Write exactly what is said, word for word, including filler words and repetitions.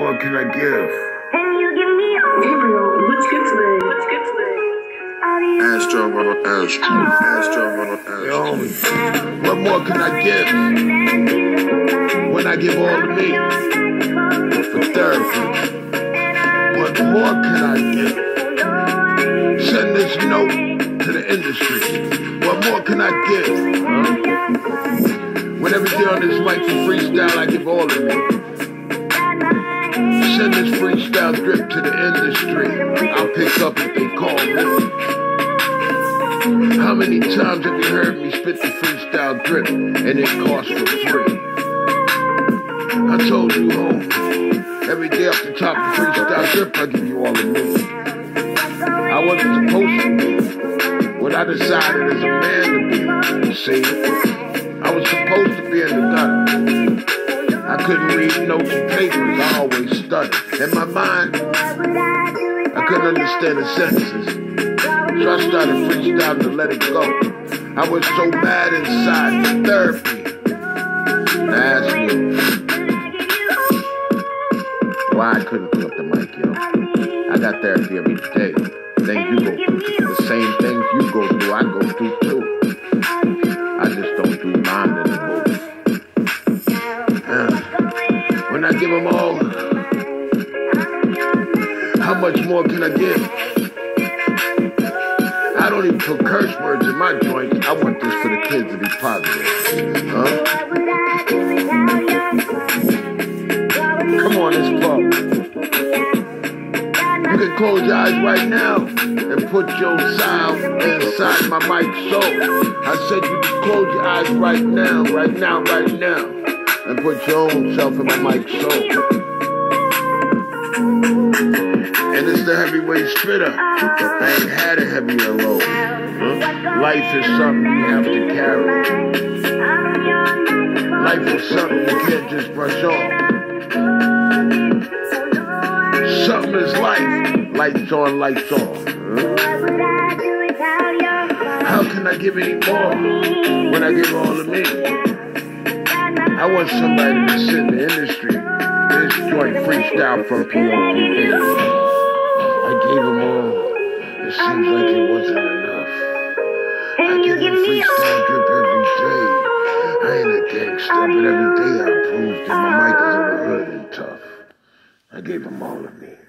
more can I give? Can you give me all? Gabriel, what's good today? What's good today? Astro, Astro, Astro, Astro. Yo, what more can I give? When I give all of me for therapy, what more can I give? Send this note to the industry. What more can I give? Huh? When every day on this mic for freestyle, I give all of me. Send this freestyle drip to the industry. I'll pick up if they call me. How many times have you heard me spit the freestyle drip and it costs for free? I told you, home. Every day off the top of freestyle drip, I give you all of me. I wasn't supposed to be what I decided as a man to be. See, I was supposed to be in the gutter. I couldn't read notes and papers, I always stuttered. In my mind, I couldn't understand the sentences. So I started freestyling to let it go. I was so mad inside for therapy. Now ask me why I couldn't pick up the mic, yo. I got therapy every day. Things you go through, the same things you go through, I go through too. I just don't do mine anymore. Uh, when I give them all, how much more can I give? I don't even put curse words in my joints. I want this for the kids to be positive. Huh? Come on, let's talk. You can close your eyes right now and put your sound inside my mic soul. I said you can close your eyes right now, right now, right now, and put your own self in my mic soul. And it's the heavyweight spitter. I ain't had a heavier load. Huh? Life is something you have to carry. Life is something you can't just brush off. Something is life. Lights on, lights off. Huh? How can I give any more when I give all of me? I want somebody to sit in the industry. This joint freestyle from P O P. I gave them all. It seems like it wasn't enough. I give them freestyle drip every day. I ain't a gangster, but every day I proved that my mic is in the hood and tough. I gave them all of me.